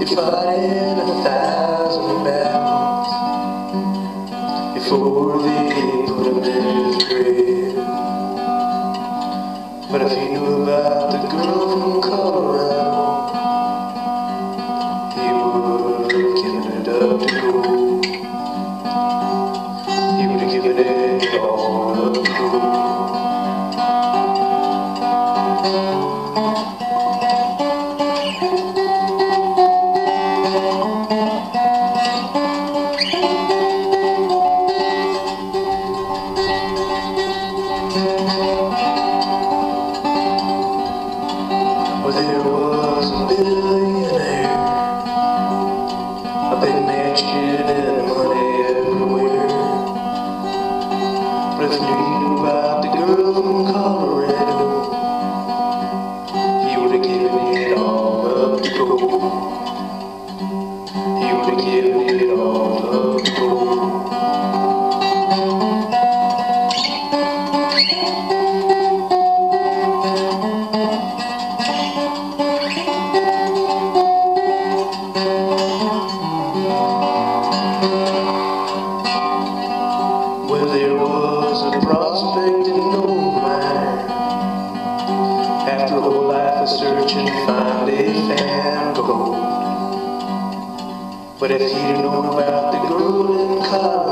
could fight in 1,000 battles before they put him in his grave. But if he knew about the girl from Colorado, he would have given it up to gold. He would have given it all up to gold. Well, there was a billionaire, a big mansion and money everywhere. But if you knew about the girl from Colorado, he would have given it all up to gold. He would have given it all up to gold. Well, there was a prospecting gold mine. After a whole life of searching, finally found gold. But if he'd known about the girl in Colorado,